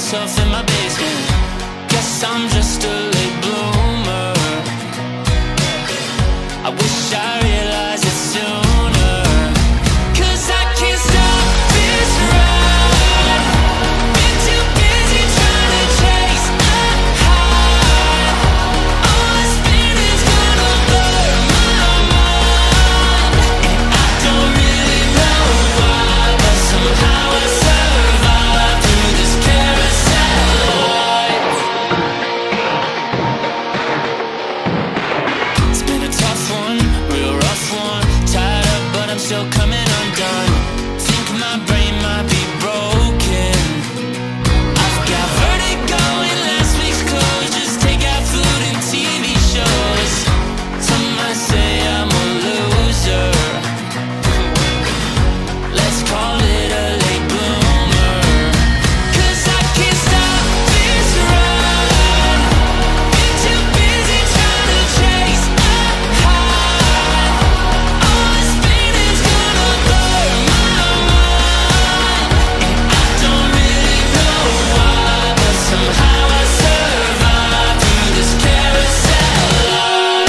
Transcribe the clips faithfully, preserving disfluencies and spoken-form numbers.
myself in my basement. Guess I'm just a late bloomer. I wish I realized it sooner. Cause I can't stop this ride. Been too busy trying to chase a high. All the spinning's gonna blur my mind. And I don't really know why, but somehow I survive through this carousel life. It's been a tough one, real rough one. Tied up but I'm still coming undone. Think my brain might be broken. I've got vertigo in last week's clothes. Just take out food and T V shows. Some might say I'm a loser. Let's call it a late bloomer. Cause I can't stop this ride. Been too busy trying to chase a high. All the spinning's gonna blur my mind. And I don't really know why, but somehow I survive through this carousel life.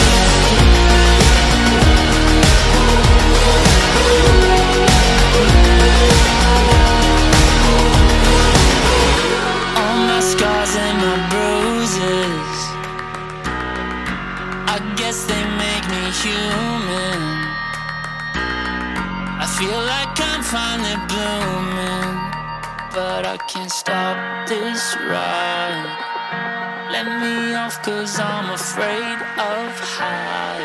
All my scars and my bruises, I guess they make me human. I feel like I'm finally blooming, but I can't stop this ride. Let me off cause I'm afraid of heights.